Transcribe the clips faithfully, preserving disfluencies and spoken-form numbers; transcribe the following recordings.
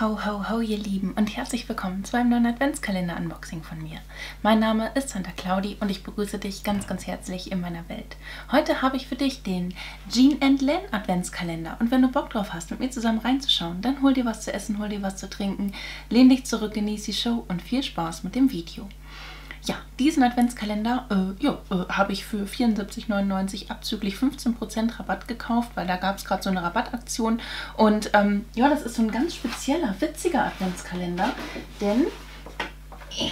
Ho, ho, ho, ihr Lieben und herzlich willkommen zu einem neuen Adventskalender-Unboxing von mir. Mein Name ist Santa Claudi und ich begrüße dich ganz, ganz herzlich in meiner Welt. Heute habe ich für dich den Jean and Len Adventskalender und wenn du Bock drauf hast, mit mir zusammen reinzuschauen, dann hol dir was zu essen, hol dir was zu trinken, lehn dich zurück, genieß die Show und viel Spaß mit dem Video. Ja, diesen Adventskalender äh, ja, äh, habe ich für vierundsiebzig neunundneunzig abzüglich fünfzehn Prozent Rabatt gekauft, weil da gab es gerade so eine Rabattaktion. Und ähm, ja, das ist so ein ganz spezieller, witziger Adventskalender, denn, äh,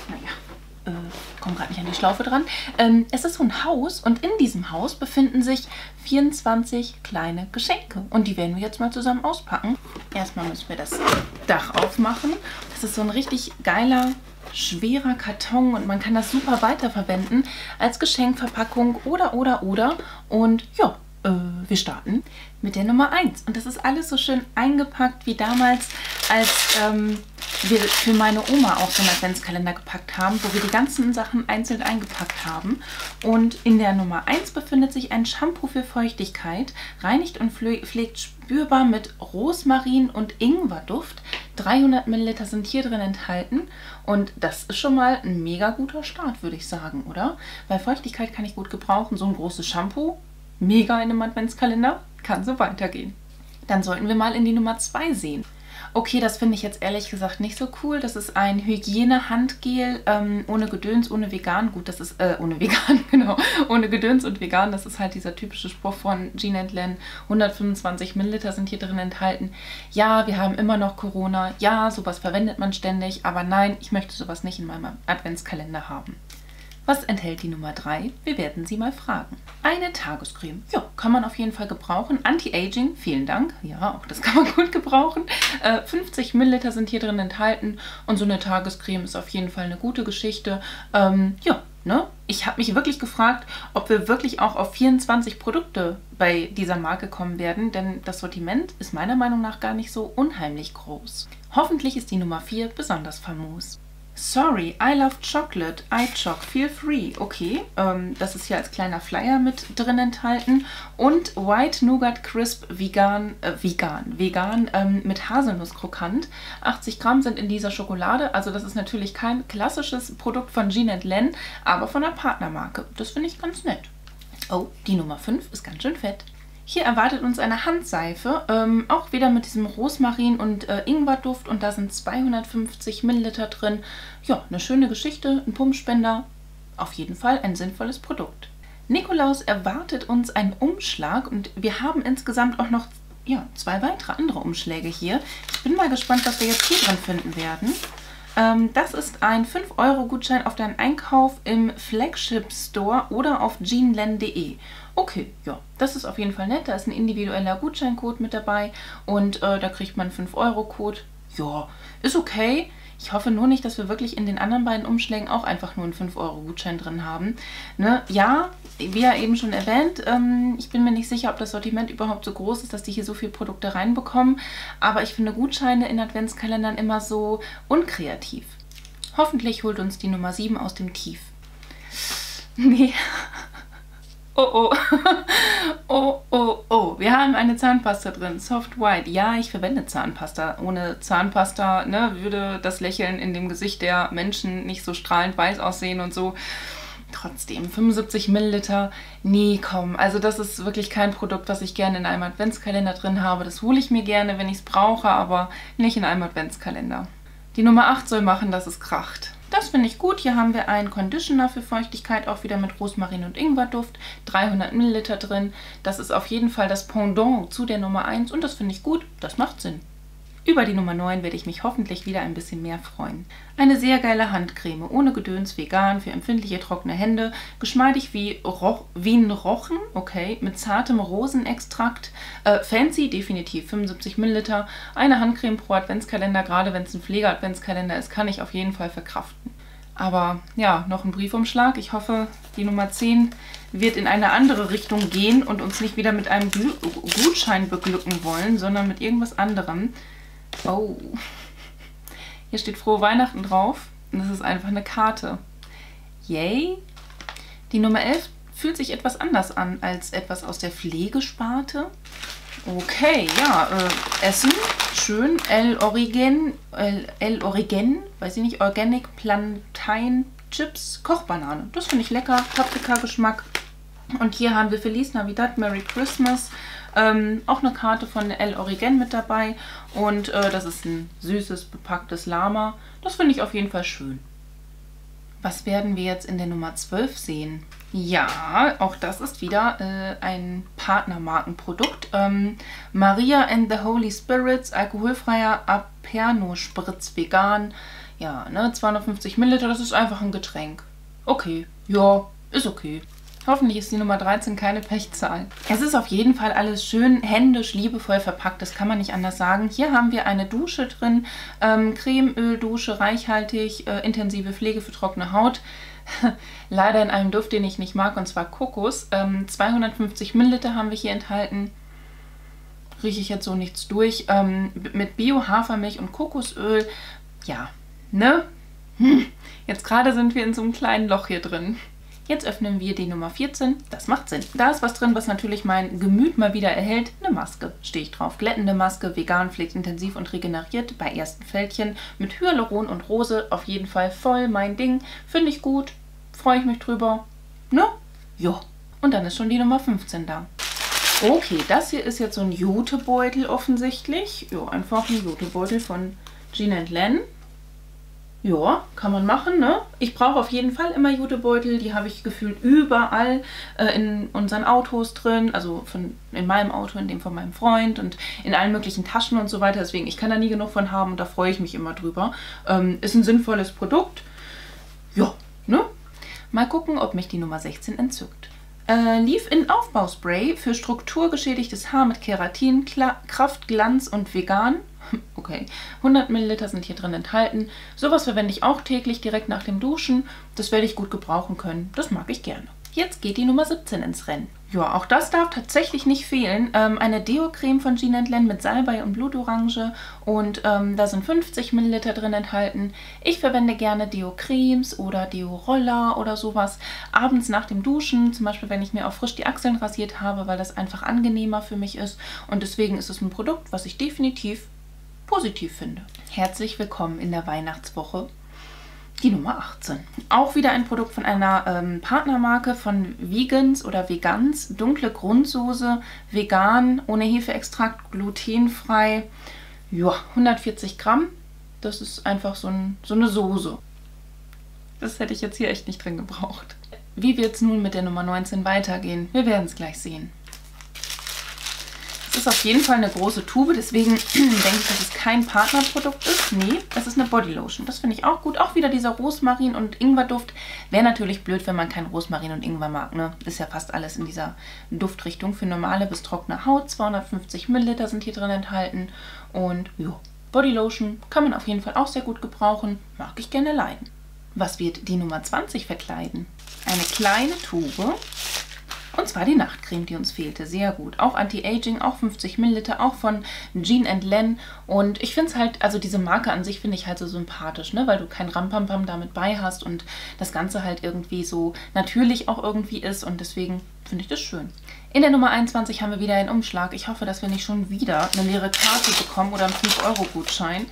naja, äh, komme gerade nicht an die Schlaufe dran. Ähm, es ist so ein Haus und in diesem Haus befinden sich vierundzwanzig kleine Geschenke. Und die werden wir jetzt mal zusammen auspacken. Erstmal müssen wir das Dach aufmachen. Das ist so ein richtig geiler, schwerer Karton und man kann das super weiterverwenden als Geschenkverpackung oder, oder, oder. Und ja, äh, wir starten mit der Nummer eins. Und das ist alles so schön eingepackt wie damals, als ähm, wir für meine Oma auch so einen Adventskalender gepackt haben, wo wir die ganzen Sachen einzeln eingepackt haben. Und in der Nummer eins befindet sich ein Shampoo für Feuchtigkeit, reinigt und pflegt spürbar mit Rosmarin und Ingwerduft. dreihundert Milliliter sind hier drin enthalten und das ist schon mal ein mega guter Start, würde ich sagen, oder? Weil Feuchtigkeit kann ich gut gebrauchen, so ein großes Shampoo, mega in einem Adventskalender, kann so weitergehen. Dann sollten wir mal in die Nummer zwei sehen. Okay, das finde ich jetzt ehrlich gesagt nicht so cool. Das ist ein Hygiene-Handgel ähm, ohne Gedöns, ohne vegan. Gut, das ist, äh, ohne vegan, genau. Ohne Gedöns und vegan. Das ist halt dieser typische Spruch von Jean and Len. hundertfünfundzwanzig Milliliter sind hier drin enthalten. Ja, wir haben immer noch Corona. Ja, sowas verwendet man ständig. Aber nein, ich möchte sowas nicht in meinem Adventskalender haben. Was enthält die Nummer drei? Wir werden sie mal fragen. Eine Tagescreme. Ja, kann man auf jeden Fall gebrauchen. Anti-Aging, vielen Dank. Ja, auch das kann man gut gebrauchen. Äh, fünfzig Milliliter sind hier drin enthalten. Und so eine Tagescreme ist auf jeden Fall eine gute Geschichte. Ähm, ja, ne? Ich habe mich wirklich gefragt, ob wir wirklich auch auf vierundzwanzig Produkte bei dieser Marke kommen werden. Denn das Sortiment ist meiner Meinung nach gar nicht so unheimlich groß. Hoffentlich ist die Nummer vier besonders famos. Sorry, I love chocolate, I choc, feel free. Okay, ähm, das ist hier als kleiner Flyer mit drin enthalten. Und White Nougat Crisp vegan, äh, vegan, vegan ähm, mit Haselnusskrokant. achtzig Gramm sind in dieser Schokolade. Also das ist natürlich kein klassisches Produkt von Jean and Len, aber von einer Partnermarke. Das finde ich ganz nett. Oh, die Nummer fünf ist ganz schön fett. Hier erwartet uns eine Handseife, ähm, auch wieder mit diesem Rosmarin und äh, Ingwerduft und da sind zweihundertfünfzig Milliliter drin. Ja, eine schöne Geschichte, ein Pumpspender, auf jeden Fall ein sinnvolles Produkt. Nikolaus erwartet uns einen Umschlag und wir haben insgesamt auch noch ja, zwei weitere andere Umschläge hier. Ich bin mal gespannt, was wir jetzt hier drin finden werden. Ähm, das ist ein fünf Euro Gutschein auf deinen Einkauf im Flagship Store oder auf jean len punkt de. Okay, ja, das ist auf jeden Fall nett. Da ist ein individueller Gutscheincode mit dabei und äh, da kriegt man einen fünf Euro Code. Ja, ist okay. Ich hoffe nur nicht, dass wir wirklich in den anderen beiden Umschlägen auch einfach nur einen fünf Euro Gutschein drin haben. Ne? Ja, wie ja eben schon erwähnt, ähm, ich bin mir nicht sicher, ob das Sortiment überhaupt so groß ist, dass die hier so viele Produkte reinbekommen. Aber ich finde Gutscheine in Adventskalendern immer so unkreativ. Hoffentlich holt uns die Nummer sieben aus dem Tief. Nee. Oh, oh, oh, oh, oh, wir haben eine Zahnpasta drin, Soft White. Ja, ich verwende Zahnpasta. Ohne Zahnpasta ne, würde das Lächeln in dem Gesicht der Menschen nicht so strahlend weiß aussehen und so. Trotzdem, fünfundsiebzig Milliliter, nee, komm. Also das ist wirklich kein Produkt, was ich gerne in einem Adventskalender drin habe. Das hole ich mir gerne, wenn ich es brauche, aber nicht in einem Adventskalender. Die Nummer acht soll machen, dass es kracht. Das finde ich gut. Hier haben wir einen Conditioner für Feuchtigkeit, auch wieder mit Rosmarin und Ingwerduft. dreihundert Milliliter drin. Das ist auf jeden Fall das Pendant zu der Nummer eins und das finde ich gut. Das macht Sinn. Über die Nummer neun werde ich mich hoffentlich wieder ein bisschen mehr freuen. Eine sehr geile Handcreme, ohne Gedöns, vegan, für empfindliche trockene Hände, geschmeidig wie, Roch, wie ein Rochen, okay, mit zartem Rosenextrakt, äh, fancy, definitiv, fünfundsiebzig Milliliter, eine Handcreme pro Adventskalender, gerade wenn es ein Pflege-Adventskalender ist, kann ich auf jeden Fall verkraften. Aber ja, noch ein Briefumschlag. Ich hoffe, die Nummer zehn wird in eine andere Richtung gehen und uns nicht wieder mit einem Glu- Gutschein beglücken wollen, sondern mit irgendwas anderem. Oh, hier steht Frohe Weihnachten drauf und das ist einfach eine Karte. Yay! Die Nummer elf fühlt sich etwas anders an als etwas aus der Pflegesparte. Okay, ja, äh, Essen, schön, El Origen, El, El Origen, weiß ich nicht, Organic Plantain Chips, Kochbanane. Das finde ich lecker, Paprika-Geschmack. Und hier haben wir Feliz Navidad, Merry Christmas, ähm, auch eine Karte von El Origen mit dabei. Und äh, das ist ein süßes, bepacktes Lama. Das finde ich auf jeden Fall schön. Was werden wir jetzt in der Nummer zwölf sehen? Ja, auch das ist wieder äh, ein Partnermarkenprodukt. Ähm, Maria and the Holy Spirits, alkoholfreier Aperno-Spritz, vegan. Ja, ne, zweihundertfünfzig Milliliter, das ist einfach ein Getränk. Okay, ja, ist okay. Hoffentlich ist die Nummer dreizehn keine Pechzahl. Es ist auf jeden Fall alles schön händisch, liebevoll verpackt. Das kann man nicht anders sagen. Hier haben wir eine Dusche drin. Ähm, Cremeöl-Dusche, reichhaltig, äh, intensive Pflege für trockene Haut. Leider in einem Duft, den ich nicht mag, und zwar Kokos. Ähm, zweihundertfünfzig Milliliter haben wir hier enthalten. Rieche ich jetzt so nichts durch. Ähm, mit Bio-Hafermilch und Kokosöl. Ja, ne? Hm. Jetzt gerade sind wir in so einem kleinen Loch hier drin. Jetzt öffnen wir die Nummer vierzehn. Das macht Sinn. Da ist was drin, was natürlich mein Gemüt mal wieder erhält. Eine Maske. Stehe ich drauf. Glättende Maske, vegan, pflegt intensiv und regeneriert bei ersten Fältchen. Mit Hyaluron und Rose. Auf jeden Fall voll mein Ding. Finde ich gut. Freue ich mich drüber. Ne? Jo. Und dann ist schon die Nummer fünfzehn da. Okay, das hier ist jetzt so ein Jutebeutel offensichtlich. Ja, einfach ein Jutebeutel von Jean and Len. Ja, kann man machen, ne? Ich brauche auf jeden Fall immer Jutebeutel. Die habe ich gefühlt überall äh, in unseren Autos drin. Also von, in meinem Auto, in dem von meinem Freund und in allen möglichen Taschen und so weiter. Deswegen, ich kann da nie genug von haben und da freue ich mich immer drüber. Ähm, ist ein sinnvolles Produkt. Ja, ne? Mal gucken, ob mich die Nummer sechzehn entzückt. Äh, Leave-In-Aufbauspray für strukturgeschädigtes Haar mit Keratin, Kla Kraft, Glanz und vegan. Okay, hundert Milliliter sind hier drin enthalten. Sowas verwende ich auch täglich direkt nach dem Duschen. Das werde ich gut gebrauchen können. Das mag ich gerne. Jetzt geht die Nummer siebzehn ins Rennen. Ja, auch das darf tatsächlich nicht fehlen. Ähm, eine Deo-Creme von Jean and Len mit Salbei und Blutorange. Und ähm, da sind fünfzig Milliliter drin enthalten. Ich verwende gerne Deo-Cremes oder Deo-Roller oder sowas. Abends nach dem Duschen, zum Beispiel wenn ich mir auch frisch die Achseln rasiert habe, weil das einfach angenehmer für mich ist. Und deswegen ist es ein Produkt, was ich definitiv positiv finde. Herzlich willkommen in der Weihnachtswoche. Die Nummer achtzehn. Auch wieder ein Produkt von einer ähm, Partnermarke von Vegans oder Vegans. Dunkle Grundsoße, vegan, ohne Hefeextrakt, glutenfrei. Ja, hundertvierzig Gramm. Das ist einfach so, ein, so eine Soße. Das hätte ich jetzt hier echt nicht drin gebraucht. Wie wird es nun mit der Nummer neunzehn weitergehen? Wir werden es gleich sehen. Es ist auf jeden Fall eine große Tube, deswegen denke ich, dass es kein Partnerprodukt ist. Nee, es ist eine Bodylotion. Das finde ich auch gut. Auch wieder dieser Rosmarin- und Ingwerduft. Wäre natürlich blöd, wenn man kein Rosmarin und Ingwer mag, ne? Ist ja fast alles in dieser Duftrichtung. Für normale bis trockene Haut. zweihundertfünfzig Milliliter sind hier drin enthalten. Und ja, Bodylotion kann man auf jeden Fall auch sehr gut gebrauchen. Mag ich gerne leiden. Was wird die Nummer zwanzig verkleiden? Eine kleine Tube. Und zwar die Nachtcreme, die uns fehlte. Sehr gut. Auch Anti-Aging, auch fünfzig Milliliter, auch von Jean and Len. Und ich finde es halt, also diese Marke an sich finde ich halt so sympathisch, ne? Weil du kein Rampampam damit bei hast und das Ganze halt irgendwie so natürlich auch irgendwie ist. Und deswegen finde ich das schön. In der Nummer einundzwanzig haben wir wieder einen Umschlag. Ich hoffe, dass wir nicht schon wieder eine leere Karte bekommen oder einen fünf Euro Gutschein.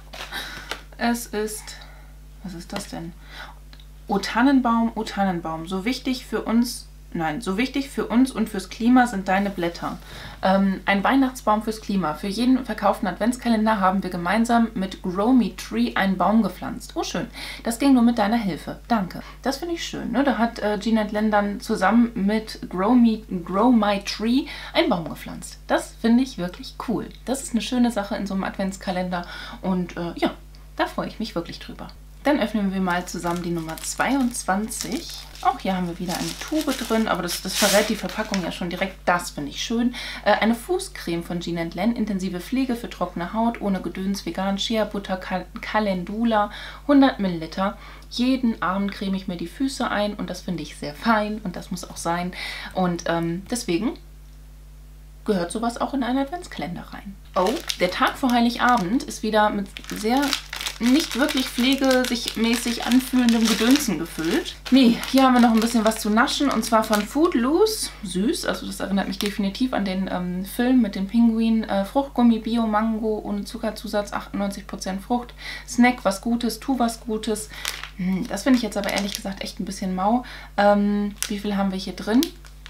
Es ist... Was ist das denn? O Tannenbaum, O Tannenbaum. So wichtig für uns... Nein, so wichtig für uns und fürs Klima sind deine Blätter. Ähm, ein Weihnachtsbaum fürs Klima. Für jeden verkauften Adventskalender haben wir gemeinsam mit Grow Me Tree einen Baum gepflanzt. Oh, schön. Das ging nur mit deiner Hilfe. Danke. Das finde ich schön. Ne? Da hat äh, Jean and Len dann zusammen mit Grow Me, Grow My Tree einen Baum gepflanzt. Das finde ich wirklich cool. Das ist eine schöne Sache in so einem Adventskalender. Und äh, ja, da freue ich mich wirklich drüber. Dann öffnen wir mal zusammen die Nummer zweiundzwanzig. Auch hier haben wir wieder eine Tube drin, aber das, das verrät die Verpackung ja schon direkt. Das finde ich schön. Äh, eine Fußcreme von Jean and Len. Intensive Pflege für trockene Haut, ohne Gedöns, vegan, Shea Butter, Cal Calendula, hundert Milliliter. Jeden Abend creme ich mir die Füße ein und das finde ich sehr fein und das muss auch sein. Und ähm, deswegen gehört sowas auch in einen Adventskalender rein. Oh, der Tag vor Heiligabend ist wieder mit sehr nicht wirklich pflege sich mäßig anfühlendem Gedönsen gefüllt. Nee, hier haben wir noch ein bisschen was zu naschen und zwar von Food Loose. Süß, also das erinnert mich definitiv an den ähm, Film mit dem Pinguin. Äh, Fruchtgummi, Bio, Mango, ohne Zuckerzusatz, achtundneunzig Prozent Frucht. Snack, was Gutes, tu was Gutes. Hm, das finde ich jetzt aber ehrlich gesagt echt ein bisschen mau. Ähm, wie viel haben wir hier drin?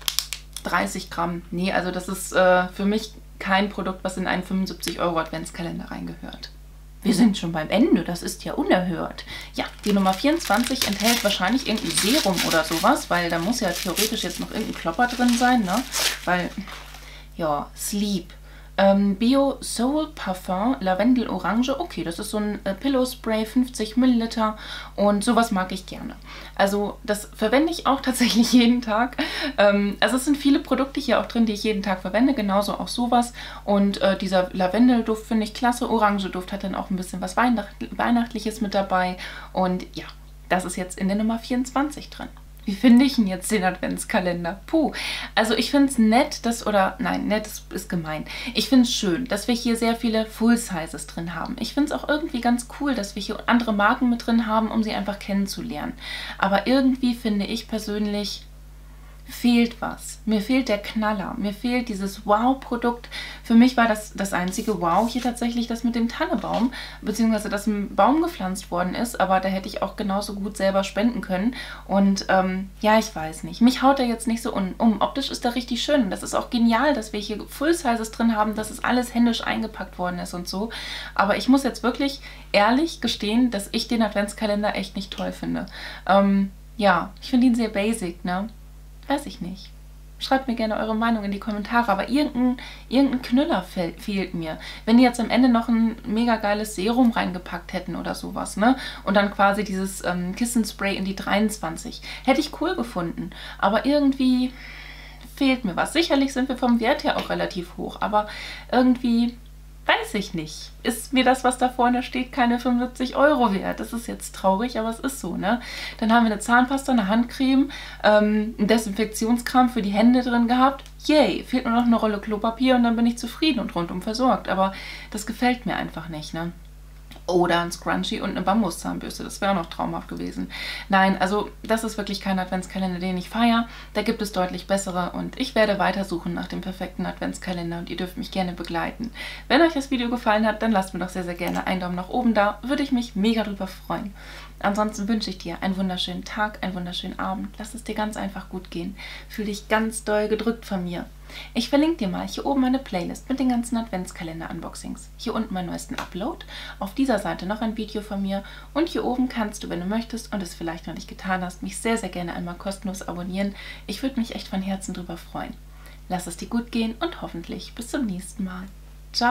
dreißig Gramm. Nee, also das ist äh, für mich kein Produkt, was in einen fünfundsiebzig Euro Adventskalender reingehört. Wir sind schon beim Ende, das ist ja unerhört. Ja, die Nummer vierundzwanzig enthält wahrscheinlich irgendein Serum oder sowas, weil da muss ja theoretisch jetzt noch irgendein Klopper drin sein, ne? Weil, ja, Sleep. Ähm, Bio Soul Parfum, Lavendel Orange. Okay, das ist so ein äh, Pillow Spray, fünfzig Milliliter und sowas mag ich gerne. Also das verwende ich auch tatsächlich jeden Tag. Ähm, also es sind viele Produkte hier auch drin, die ich jeden Tag verwende, genauso auch sowas. Und äh, dieser Lavendelduft finde ich klasse. Orangeduft hat dann auch ein bisschen was Weihnacht Weihnachtliches mit dabei. Und ja, das ist jetzt in der Nummer vierundzwanzig drin. Wie finde ich denn jetzt den Adventskalender? Puh, also ich finde es nett, dass, oder nein, nett ist, ist gemein. Ich finde es schön, dass wir hier sehr viele Full-Sizes drin haben. Ich finde es auch irgendwie ganz cool, dass wir hier andere Marken mit drin haben, um sie einfach kennenzulernen. Aber irgendwie finde ich persönlich, fehlt was. Mir fehlt der Knaller. Mir fehlt dieses Wow-Produkt. Für mich war das das einzige Wow hier tatsächlich das mit dem Tannebaum, beziehungsweise dass ein Baum gepflanzt worden ist, aber da hätte ich auch genauso gut selber spenden können. Und ähm, ja, ich weiß nicht. Mich haut er jetzt nicht so um. um. Optisch ist er richtig schön. Und das ist auch genial, dass wir hier Full-Sizes drin haben, dass es alles händisch eingepackt worden ist und so. Aber ich muss jetzt wirklich ehrlich gestehen, dass ich den Adventskalender echt nicht toll finde. Ähm, ja, ich finde ihn sehr basic, ne? Weiß ich nicht. Schreibt mir gerne eure Meinung in die Kommentare, aber irgendein, irgendein Knüller fe fehlt mir. Wenn die jetzt am Ende noch ein mega geiles Serum reingepackt hätten oder sowas, ne? Und dann quasi dieses ähm, Kissenspray in die dreiundzwanzig. Hätte ich cool gefunden. Aber irgendwie fehlt mir was. Sicherlich sind wir vom Wert her auch relativ hoch, aber irgendwie weiß ich nicht. Ist mir das, was da vorne steht, keine fünfundsiebzig Euro wert? Das ist jetzt traurig, aber es ist so, ne? Dann haben wir eine Zahnpasta, eine Handcreme, ähm, ein Desinfektionskram für die Hände drin gehabt. Yay, fehlt nur noch eine Rolle Klopapier und dann bin ich zufrieden und rundum versorgt. Aber das gefällt mir einfach nicht, ne? Oder ein Scrunchie und eine Bambuszahnbürste. Das wäre auch noch traumhaft gewesen. Nein, also das ist wirklich kein Adventskalender, den ich feiere. Da gibt es deutlich bessere und ich werde weitersuchen nach dem perfekten Adventskalender und ihr dürft mich gerne begleiten. Wenn euch das Video gefallen hat, dann lasst mir doch sehr, sehr gerne einen Daumen nach oben da. Würde ich mich mega drüber freuen. Ansonsten wünsche ich dir einen wunderschönen Tag, einen wunderschönen Abend. Lass es dir ganz einfach gut gehen. Fühl dich ganz doll gedrückt von mir. Ich verlinke dir mal hier oben meine Playlist mit den ganzen Adventskalender-Unboxings. Hier unten meinen neuesten Upload. Auf dieser Seite noch ein Video von mir. Und hier oben kannst du, wenn du möchtest und es vielleicht noch nicht getan hast, mich sehr, sehr gerne einmal kostenlos abonnieren. Ich würde mich echt von Herzen drüber freuen. Lass es dir gut gehen und hoffentlich bis zum nächsten Mal.